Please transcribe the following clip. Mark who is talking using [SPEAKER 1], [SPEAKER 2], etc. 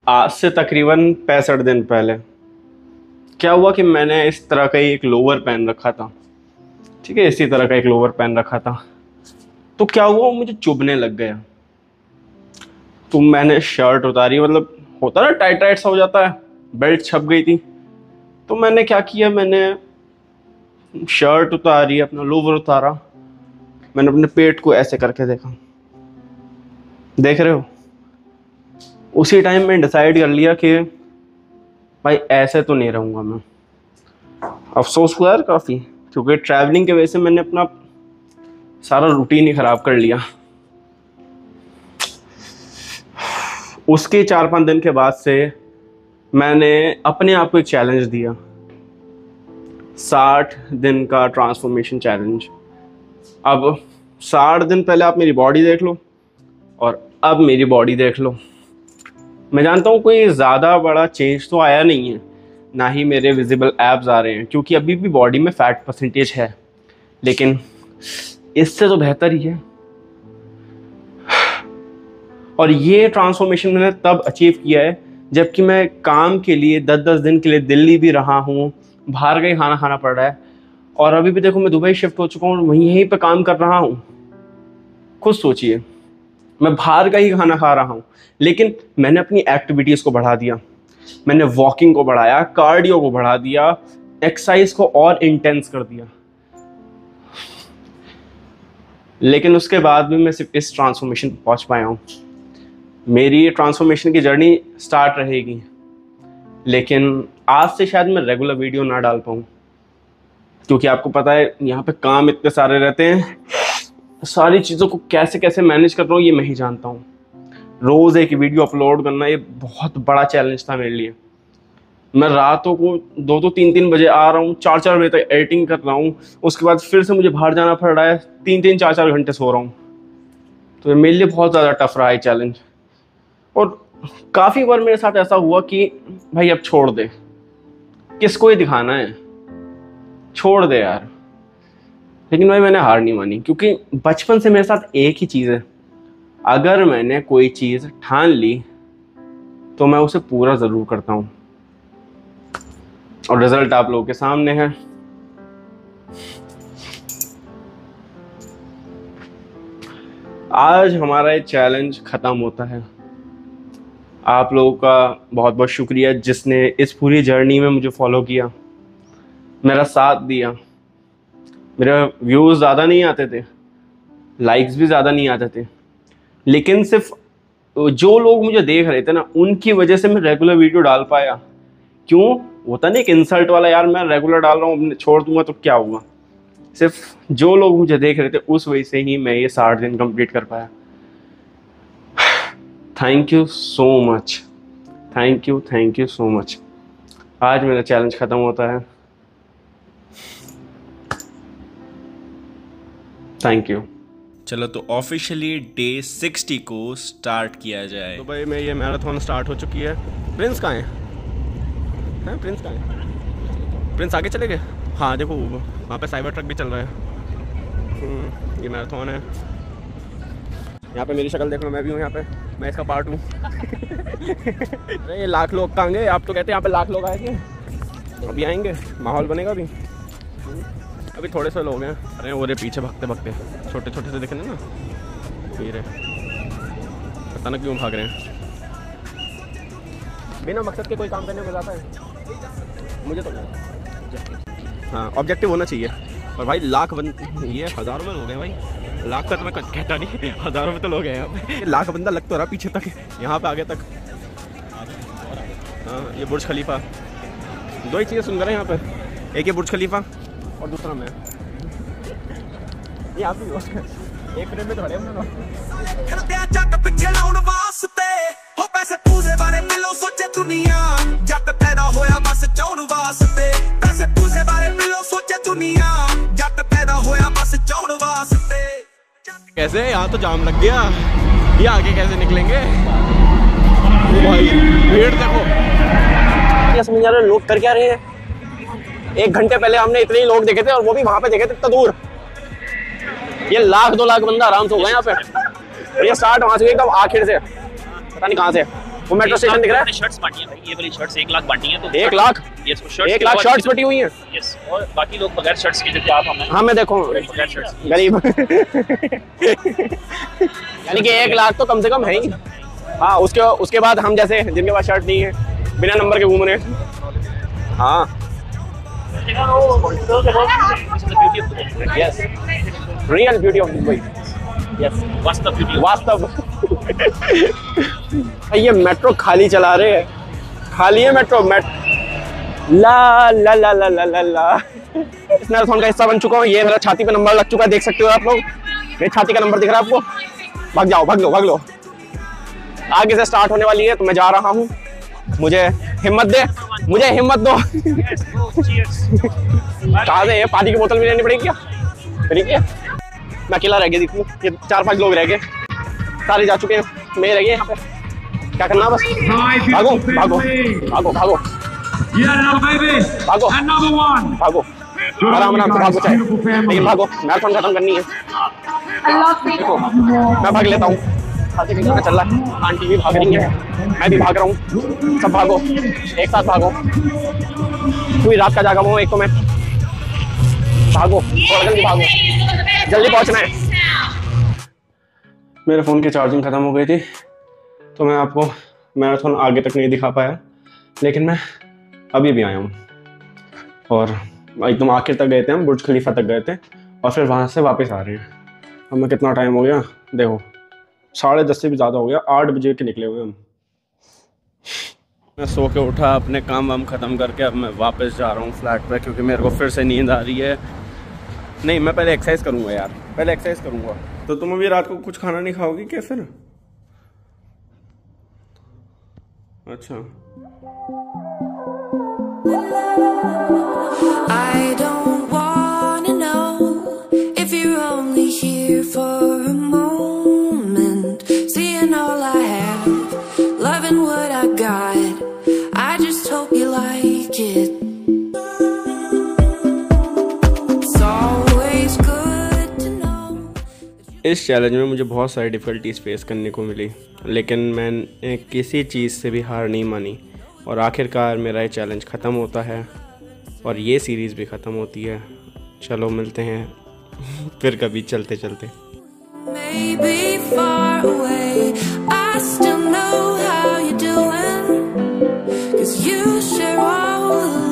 [SPEAKER 1] आज से तकरीबन 65 दिन पहले क्या हुआ कि मैंने इस तरह का ही एक लोअर पहन रखा था। ठीक है, इसी तरह का एक लोअर पहन रखा था। तो क्या हुआ, मुझे चुभने लग गया। तो मैंने शर्ट उतारी, मतलब होता ना टाइट टाइट सा हो जाता है, बेल्ट छप गई थी। तो मैंने क्या किया, मैंने शर्ट उतारी, अपना लोअर उतारा, मैंने अपने पेट को ऐसे करके देखा। देख रहे हो, उसी टाइम मैंने डिसाइड कर लिया कि भाई ऐसे तो नहीं रहूँगा मैं। अफसोस हुआ यार काफ़ी, क्योंकि ट्रैवलिंग की वजह से मैंने अपना सारा रूटीन ही ख़राब कर लिया। उसके 4-5 दिन के बाद से मैंने अपने आप को एक चैलेंज दिया, 60 दिन का ट्रांसफॉर्मेशन चैलेंज। अब 60 दिन पहले आप मेरी बॉडी देख लो और अब मेरी बॉडी देख लो। मैं जानता हूँ कोई ज़्यादा बड़ा चेंज तो आया नहीं है, ना ही मेरे विजिबल एब्स आ रहे हैं, क्योंकि अभी भी बॉडी में फैट परसेंटेज है, लेकिन इससे तो बेहतर ही है। और ये ट्रांसफॉर्मेशन मैंने तब अचीव किया है जबकि मैं काम के लिए 10-10 दिन के लिए दिल्ली भी रहा हूँ, बाहर का ही खाना खाना पड़ रहा है। और अभी भी देखो, मैं दुबई शिफ्ट हो चुका हूँ, वहीं यहीं पे काम कर रहा हूँ। खुद सोचिए, मैं बाहर का ही खाना खा रहा हूँ, लेकिन मैंने अपनी एक्टिविटीज़ को बढ़ा दिया। मैंने वॉकिंग को बढ़ाया, कार्डियो को बढ़ा दिया, एक्सरसाइज को और इंटेंस कर दिया। लेकिन उसके बाद भी मैं सिर्फ इस ट्रांसफॉर्मेशन पर पहुँच पाया हूँ। मेरी ट्रांसफॉर्मेशन की जर्नी स्टार्ट रहेगी, लेकिन आज से शायद मैं रेगुलर वीडियो ना डाल पाऊँ, क्योंकि आपको पता है यहाँ पे काम इतने सारे रहते हैं। सारी चीज़ों को कैसे कैसे मैनेज कर रहा हूँ ये मैं ही जानता हूँ। रोज़ एक वीडियो अपलोड करना ये बहुत बड़ा चैलेंज था मेरे लिए। मैं रातों को 2-2, 3-3 बजे आ रहा हूँ, 4-4 बजे तक एडिटिंग कर रहा हूँ, उसके बाद फिर से मुझे बाहर जाना पड़ रहा है, 3-3, 4-4 घंटे सो रहा हूँ। तो मेरे लिए बहुत ज़्यादा टफ रहा है चैलेंज। और काफ़ी बार मेरे साथ ऐसा हुआ कि भाई अब छोड़ दे, किसको ही दिखाना है, छोड़ दे यार। लेकिन भाई मैंने हार नहीं मानी, क्योंकि बचपन से मेरे साथ एक ही चीज़ है, अगर मैंने कोई चीज़ ठान ली तो मैं उसे पूरा ज़रूर करता हूँ। और रिजल्ट आप लोगों के सामने है। आज हमारा ये चैलेंज ख़त्म होता है। आप लोगों का बहुत बहुत शुक्रिया जिसने इस पूरी जर्नी में मुझे फॉलो किया, मेरा साथ दिया। मेरे व्यूज़ ज़्यादा नहीं आते थे, लाइक्स भी ज़्यादा नहीं आते थे, लेकिन सिर्फ जो लोग मुझे देख रहे थे ना, उनकी वजह से मैं रेगुलर वीडियो डाल पाया। क्यों होता नहीं एक इंसल्ट वाला, यार मैं रेगुलर डाल रहा हूँ, छोड़ दूंगा तो क्या हुआ। सिर्फ जो लोग मुझे देख रहे थे उस वजह से ही मैं ये 60 दिन कंप्लीट कर पाया। Thank you so much, thank you so much. आज मेरा चैलेंज ख़त्म होता है। Thank you.
[SPEAKER 2] चलो तो ऑफिशियली डे 60 को स्टार्ट किया जाए।
[SPEAKER 1] तो भाई मैं ये मैराथन स्टार्ट हो चुकी है। प्रिंस कहाँ है? प्रिंस कहाँ है? प्रिंस आगे चले गए? हाँ देखो वहाँ पे साइबर ट्रक भी चल रहा है। ये मैराथन है। यहाँ पे मेरी शक्ल देख लो, मैं भी हूँ यहाँ पे, मैं इसका पार्ट हूँ। अरे ये लाख लोग कहाँ गए? आप तो कहते हैं यहाँ पे लाख लोग आएंगे, अभी आएंगे, माहौल बनेगा अभी। अभी थोड़े से लोग हैं। अरे वो रे पीछे भगते भगते छोटे छोटे से दिख रहे हैं ना, ये रहे, पता ना क्यों भाग रहे हैं। बिना मकसद के कोई काम करने में मजा आता है मुझे तो नहीं। हाँ ऑब्जेक्टिव होना चाहिए। और भाई लाख ये हज़ारों में लोग हैं भाई, लाख का तो मैं कहता नहीं, हज़ारों में तो लोग हैं यहाँ पे। लाख बंदा लग तो रहा पीछे तक, यहाँ पे आगे तक। हाँ ये बुर्ज खलीफा, दो ही चीज़ें सुन रहे हैं यहाँ पे, एक ये बुर्ज खलीफा और दूसरा मैं। ये आप भी एक फ्रेम में खड़े हम दोनों। कैसे यहाँ तो जाम लग गया, ये आगे कैसे निकलेंगे? भाई भीड़ देखो, क्या समझ आ रहा है लोग कर क्या रहे हैं? 1 घंटे पहले हमने इतने ही लोग देखे थे और वो भी वहां पे देखे थे इतना दूर। ये 1-2 लाख बंदा आराम से होगा यहाँ पे। और ये स्टार्ट वहां से एकदम आखिर से, पता नहीं कहाँ से। वो मेट्रो स्टेशन दिख रहा है।
[SPEAKER 3] शर्ट्स बांटी है भाई, ये वाली शर्ट्स 1 लाख बांटी है। तो
[SPEAKER 1] 1 लाख?
[SPEAKER 3] यस, वो शर्ट्स
[SPEAKER 1] 1 लाख शर्ट्स बटी हुई हैं।
[SPEAKER 3] यस, और बाकी लोग बगैर शर्ट्स के जो आप हमें।
[SPEAKER 1] हाँ मैं देखो
[SPEAKER 3] बगैर शर्ट्स
[SPEAKER 1] गरीब यानी कि 1 लाख तो कम से कम है ही। हाँ उसके बाद हम जैसे जिनके पास शर्ट नहीं है, बिना नंबर के घूम रहे हैं। हाँ yes, real beauty of Dubai. Yes, वास्तव ये मेट्रो खाली चला रहे हैं, खाली है मेट्रो। ला ला ला ला ला ला ला इस मैराथन का हिस्सा बन चुका हूँ। ये मेरा छाती पे नंबर लग चुका है, देख सकते हो आप लोग। मेरी छाती का नंबर दिख रहा है आपको। भाग जाओ, भाग लो, भाग लो। आगे से स्टार्ट होने वाली है तो मैं जा रहा हूँ। मुझे हिम्मत दे, मुझे हिम्मत दो। कहाँ से पानी की बोतल भी लेनी पड़ेगी क्या? ठीक है, मैं अकेला रह गया। देखूँ ये 4-5 लोग रह गए, सारे जा चुके हैं, मैं रह गया यहाँ पे। क्या करना बस? भागो भागो भागो भागो भागो भागो, आराम आराम से भागो चाहे, लेकिन भागो, मैराथन खत्म करनी है। देखो मैं भाग लेता हूँ, चल रहा है, आंटी भी भाग रही है, मैं भी भाग रहा हूँ, सब भागो, एक साथ भागो। पूरी रात का जागा हुआ हूँ एक तो मैं। भागो, थोड़ा जल्दी भागो, जल्दी पहुँचना है। मेरे फ़ोन की चार्जिंग ख़त्म हो गई थी तो मैं आपको मैराथन आगे तक नहीं दिखा पाया, लेकिन मैं अभी भी आया हूँ। और एकदम आखिर तक गए थे हम, बुर्ज खलीफा तक गए थे और फिर वहाँ से वापस आ रहे हैं। हमें कितना टाइम हो गया देखो, 10:30 से भी ज़्यादा हो गया, 8 बजे के निकले हुए हम। मैं सो के उठा, अपने काम वाम ख़त्म करके अब मैं वापस जा रहा हूँ फ्लैट पे, क्योंकि मेरे को फिर से नींद आ रही है। नहीं, मैं पहले एक्सरसाइज करूँगा यार, पहले एक्सरसाइज करूँगा। तो तुम अभी रात को कुछ खाना नहीं खाओगी क्या फिर? अच्छा,
[SPEAKER 4] I don't wanna know if you're only here for a moment, seeing all I have, loving what I got. I just hope you like it. It's always good to know.
[SPEAKER 1] इस चैलेंज में मुझे बहुत सारी difficulties face करने को मिली, लेकिन मैंने किसी चीज़ से भी हार नहीं मानी और आखिरकार मेरा ये चैलेंज ख़त्म होता है और ये सीरीज़ भी ख़त्म होती है। चलो मिलते हैं फिर कभी चलते चलते।
[SPEAKER 4] Maybe far away, I still know how you're doing, 'cause you share all